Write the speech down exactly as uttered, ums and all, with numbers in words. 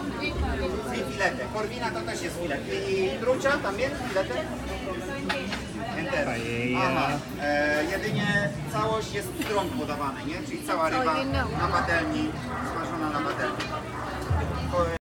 Dwie filety. Korwina to też jest filet. I trucia tam jest filety? Aha, e, jedynie całość jest z trąb podawane, nie? Czyli cała ryba na patelni, smażona na patelni.